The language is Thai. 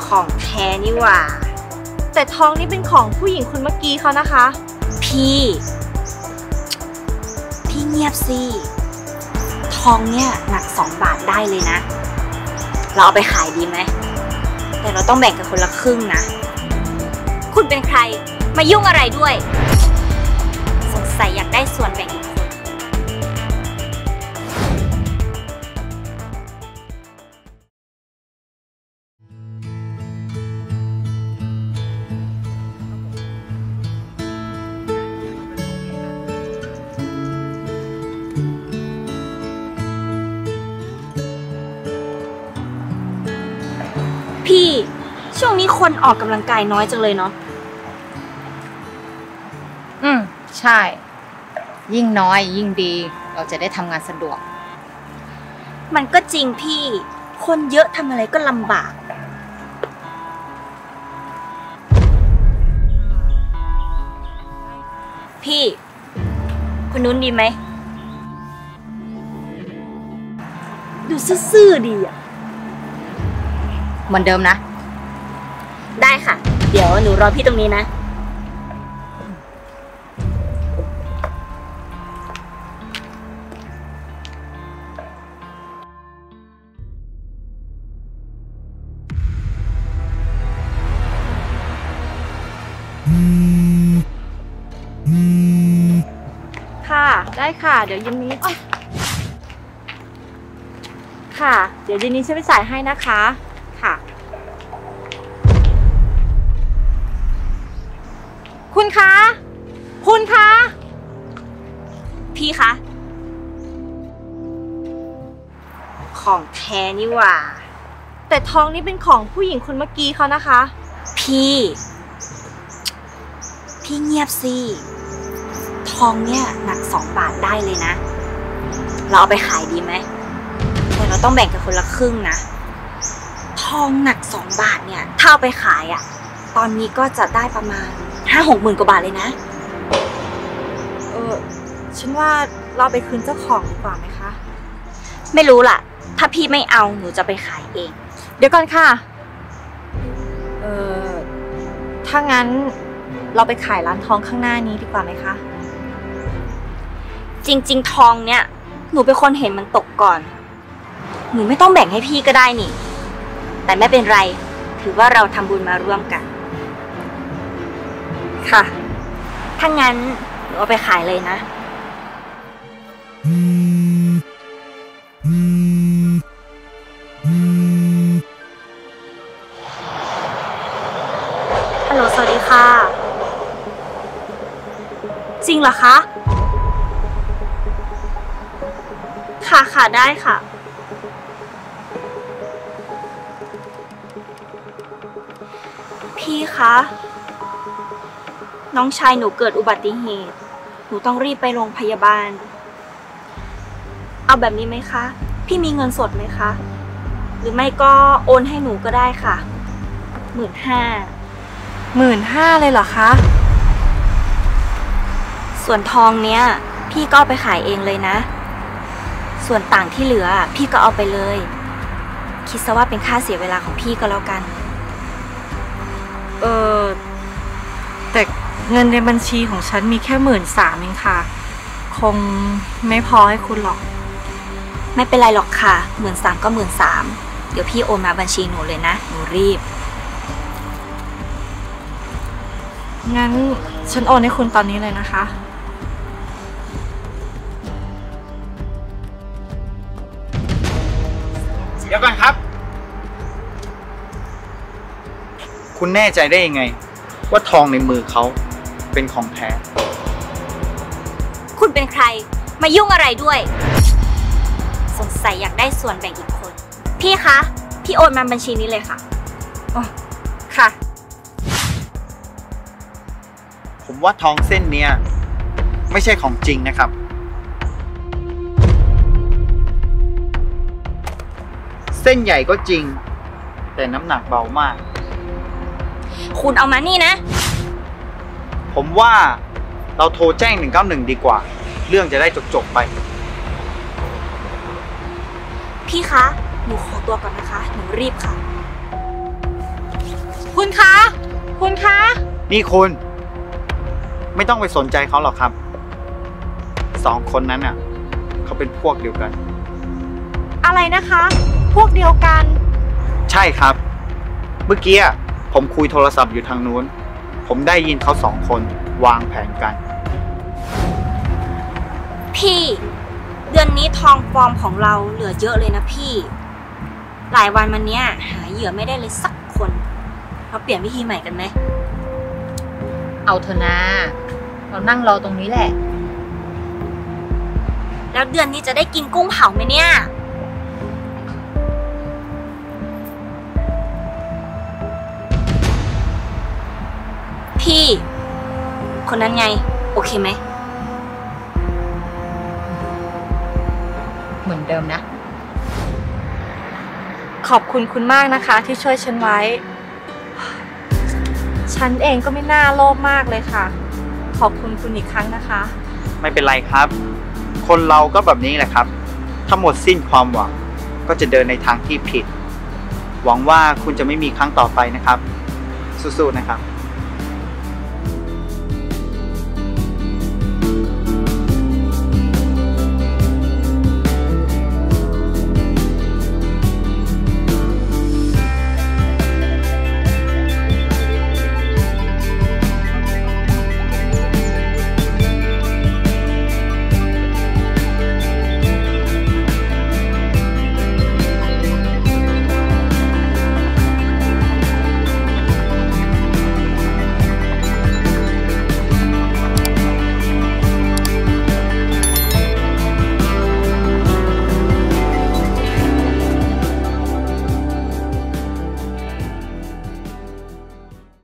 ของแท้นี่หว่าแต่ทองนี่เป็นของผู้หญิงคนเมื่อกี้เขานะคะพี่เงียบสิทองเนี่ยหนัก2 บาทได้เลยนะเราเอาไปขายดีไหมแต่เราต้องแบ่งกันคนละครึ่งนะคุณเป็นใครมายุ่งอะไรด้วยสงสัยอยากได้ส่วนแบ่งอีกคนพี่ช่วงนี้คนออกกำลังกายน้อยจังเลยเนาะใช่ยิ่งน้อยยิ่งดีเราจะได้ทำงานสะดวกมันก็จริงพี่คนเยอะทำอะไรก็ลำบากพี่คนนู้นดีไหมดูซื่อๆดีอ่ะเหมือนเดิมนะได้ค่ะเดี๋ยวหนูรอพี่ตรงนี้นะค่ะได้ค่ะเดี๋ยวเย็นนี้ค่ะเดี๋ยวเย็นนี้ฉันไปจ่ายให้นะคะค่ะคุณคะพี่คะของแท้นี่หว่าแต่ทองนี่เป็นของผู้หญิงคนเมื่อกี้เขานะคะพี่เงียบสิทองเนี่ยหนัก2 บาทได้เลยนะเราเอาไปขายดีไหมแต่เราต้องแบ่งกันคนละครึ่งนะทองหนัก2 บาทเนี่ยถ้าเอาไปขายอะตอนนี้ก็จะได้ประมาณ5-6 หมื่นกว่าบาทเลยนะฉันว่าเราไปคืนเจ้าของดีกว่าไหมคะไม่รู้ล่ะถ้าพี่ไม่เอาหนูจะไปขายเองเดี๋ยวก่อนค่ะถ้างั้นเราไปขายร้านทองข้างหน้านี้ดีกว่าไหมคะจริงๆทองเนี่ยหนูเป็นคนเห็นมันตกก่อนหนูไม่ต้องแบ่งให้พี่ก็ได้นี่แต่ไม่เป็นไรถือว่าเราทำบุญมาร่วมกันค่ะถ้างั้นหนูเอาไปขายเลยนะฮัลโหลสวัสดีค่ะจริงเหรอคะค่ะได้ค่ะพี่คะน้องชายหนูเกิดอุบัติเหตุหนูต้องรีบไปโรงพยาบาลเอาแบบนี้ไหมคะพี่มีเงินสดไหมคะหรือไม่ก็โอนให้หนูก็ได้ค่ะ15,000เลยเหรอคะส่วนทองเนี้ยพี่ก็เอาไปขายเองเลยนะส่วนต่างที่เหลือพี่ก็เอาไปเลยคิดซะว่าเป็นค่าเสียเวลาของพี่ก็แล้วกันแต่เงินในบัญชีของฉันมีแค่13,000เองค่ะคงไม่พอให้คุณหรอกไม่เป็นไรหรอกค่ะ13,000ก็13,000เดี๋ยวพี่โอนมาบัญชีหนูเลยนะหนูรีบงั้นฉันโอนให้คุณตอนนี้เลยนะคะเดี๋ยวก่อนครับคุณแน่ใจได้ยังไงว่าทองในมือเขาเป็นของแท้คุณเป็นใครมายุ่งอะไรด้วยสงสัยอยากได้ส่วนแบ่งอีกคนพี่คะพี่โอนมาบัญชีนี้เลยค่ะอ๋อค่ะผมว่าทองเส้นเนี้ยไม่ใช่ของจริงนะครับเส้นใหญ่ก็จริงแต่น้ำหนักเบามากคุณเอามานี่นะผมว่าเราโทรแจ้ง191ดีกว่าเรื่องจะได้จบไปพี่คะหนูขอตัวก่อนนะคะหนูรีบค่ะคุณคะ คุณคะนี่คุณ ไม่ต้องไปสนใจเขาหรอกครับสองคนนั้นอ่ะเขาเป็นพวกเดียวกันอะไรนะคะ พวกเดียวกันใช่ครับ เมื่อกี้ผมคุยโทรศัพท์อยู่ทางนู้น ผมได้ยินเขาสองคนวางแผนกันพี่ เดือนนี้ทองปลอมของเราเหลือเยอะเลยนะพี่ หลายวันมาเนี้ยหาเหยื่อไม่ได้เลยสักคนเราเปลี่ยนวิธีใหม่กันไหมเอาเถอะนะเรานั่งรอตรงนี้แหละแล้วเดือนนี้จะได้กินกุ้งเผาไหมเนี่ย พี่ คนนั้นไง โอเคไหมเหมือนเดิมนะขอบคุณคุณมากนะคะที่ช่วยฉันไว้ ฉันเองก็ไม่น่าโลภมากเลยค่ะ ขอบคุณคุณอีกครั้งนะคะไม่เป็นไรครับ คนเราก็แบบนี้แหละครับ ถ้าหมดสิ้นความหวังก็จะเดินในทางที่ผิด หวังว่าคุณจะไม่มีครั้งต่อไปนะครับ สู้ๆนะครับ